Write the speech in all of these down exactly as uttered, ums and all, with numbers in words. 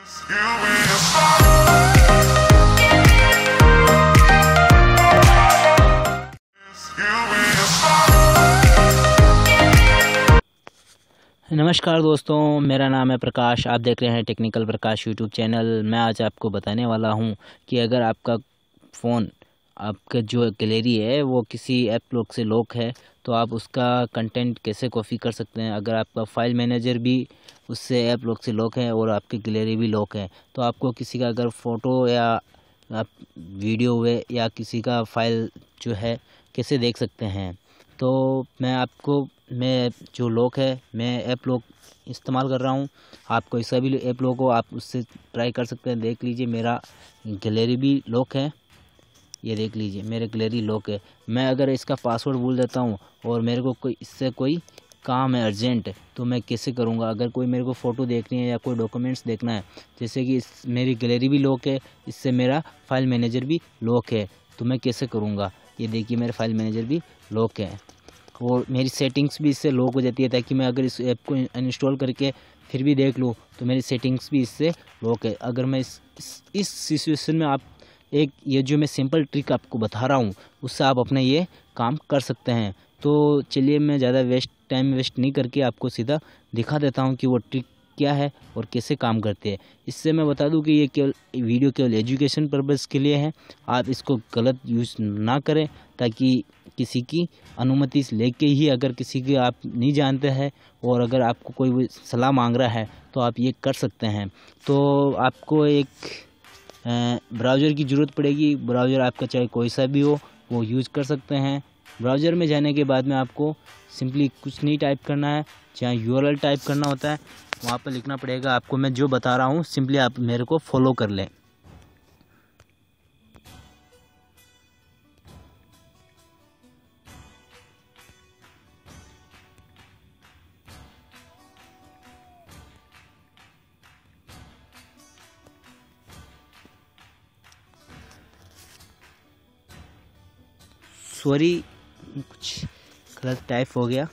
नमस्कार दोस्तों, मेरा नाम है प्रकाश। आप देख रहे हैं टेक्निकल प्रकाश यूट्यूब चैनल। मैं आज आपको बताने वाला हूं कि अगर आपका फ़ोन, आपका जो गैलरी है वो किसी ऐप लॉक से लॉक है तो आप उसका कंटेंट कैसे कॉपी कर सकते हैं। अगर आपका फ़ाइल मैनेजर भी उससे ऐप लॉक से लॉक है और आपकी गैलरी भी लॉक है तो आपको किसी का अगर फ़ोटो या आप वीडियो हुए या किसी का फ़ाइल जो है कैसे देख सकते हैं। तो मैं आपको मैं जो लॉक है मैं ऐप लॉक इस्तेमाल कर रहा हूँ। आप कोई सा भी ऐप लॉक हो आप उससे ट्राई कर सकते हैं। देख लीजिए मेरा गैलरी भी लॉक है, ये देख लीजिए मेरे गैलरी लॉक है। मैं अगर इसका पासवर्ड भूल देता हूँ और मेरे को कोई इससे कोई काम है अर्जेंट तो मैं कैसे करूँगा। अगर कोई मेरे को फ़ोटो देखनी है या कोई डॉक्यूमेंट्स देखना है, जैसे कि इस मेरी गैलरी भी लॉक है, इससे मेरा फ़ाइल मैनेजर भी लॉक है, तो मैं कैसे करूँगा। ये देखिए मेरा फ़ाइल मैनेजर भी लॉक है और मेरी सेटिंग्स भी इससे लॉक हो जाती है, ताकि मैं अगर इस ऐप को अनइंस्टॉल करके फिर भी देख लूँ तो मेरी सेटिंग्स भी इससे लॉक है। अगर मैं इस इस, इस सिचुएशन में आप एक ये जो मैं सिंपल ट्रिक आपको बता रहा हूँ उससे आप अपना ये काम कर सकते हैं। तो चलिए मैं ज़्यादा वेस्ट टाइम वेस्ट नहीं करके आपको सीधा दिखा देता हूँ कि वो ट्रिक क्या है और कैसे काम करते हैं। इससे मैं बता दूं कि ये केवल वीडियो केवल एजुकेशन पर्पज़ के लिए है, आप इसको गलत यूज़ ना करें, ताकि किसी की अनुमति लेके ही अगर किसी की आप नहीं जानते हैं और अगर आपको कोई सलाह मांग रहा है तो आप ये कर सकते हैं। तो आपको एक ब्राउज़र की ज़रूरत पड़ेगी। ब्राउज़र आपका चाहे कोई सा भी हो वो यूज़ कर सकते हैं। ब्राउज़र में जाने के बाद में आपको सिंपली कुछ नहीं टाइप करना है, जहाँ यू आर एल टाइप करना होता है वहाँ पर लिखना पड़ेगा आपको। मैं जो बता रहा हूँ सिंपली आप मेरे को फॉलो कर लें। सॉरी कुछ गलत टाइप हो गया।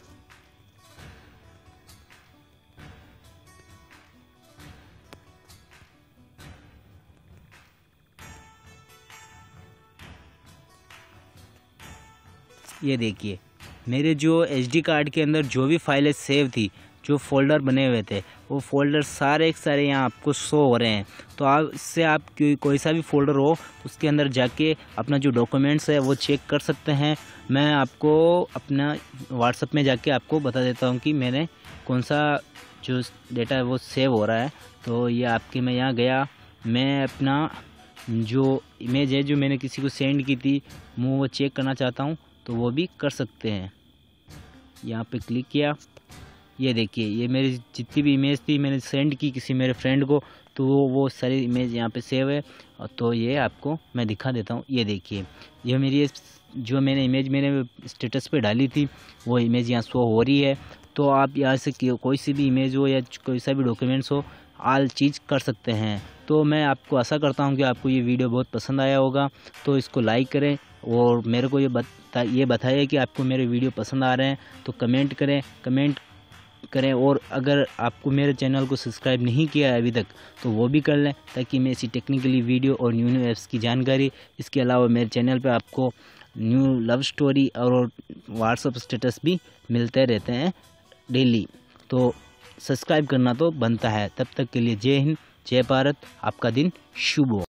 ये देखिए मेरे जो एच डी कार्ड के अंदर जो भी फाइलें सेव थी, जो फोल्डर बने हुए थे, वो फोल्डर सारे एक सारे यहाँ आपको शो हो रहे हैं। तो आप इससे आप कोई कोई सा भी फोल्डर हो उसके अंदर जाके अपना जो डॉक्यूमेंट्स है वो चेक कर सकते हैं। मैं आपको अपना व्हाट्सएप में जाके आपको बता देता हूँ कि मैंने कौन सा जो डेटा है वो सेव हो रहा है। तो ये आपके मैं यहाँ गया, मैं अपना जो इमेज है जो मैंने किसी को सेंड की थी मैं वो चेक करना चाहता हूँ, तो वो भी कर सकते हैं। यहाँ पे क्लिक किया, ये देखिए ये मेरी जितनी भी इमेज थी मैंने सेंड की किसी मेरे फ्रेंड को, तो वो वो सारी इमेज यहाँ पे सेव है। और तो ये आपको मैं दिखा देता हूँ। ये देखिए ये मेरी जो मैंने इमेज मैंने स्टेटस पे डाली थी वो इमेज यहाँ शो हो रही है। तो आप यहाँ से कोई सी भी इमेज हो या कोई सा भी डॉक्यूमेंट्स हो आल चीज़ कर सकते हैं। तो मैं आपको आशा करता हूँ कि आपको ये वीडियो बहुत पसंद आया होगा, तो इसको लाइक करें और मेरे को ये बता ये बताइए कि आपको मेरे वीडियो पसंद आ रहे हैं। तो कमेंट करें कमेंट करें और अगर आपको मेरे चैनल को सब्सक्राइब नहीं किया है अभी तक तो वो भी कर लें, ताकि मैं ऐसी टेक्निकली वीडियो और न्यू न्यू ऐप्स की जानकारी, इसके अलावा मेरे चैनल पे आपको न्यू लव स्टोरी और व्हाट्सअप स्टेटस भी मिलते रहते हैं डेली। तो सब्सक्राइब करना तो बनता है। तब तक के लिए जय हिंद, जय भारत, आपका दिन शुभ हो।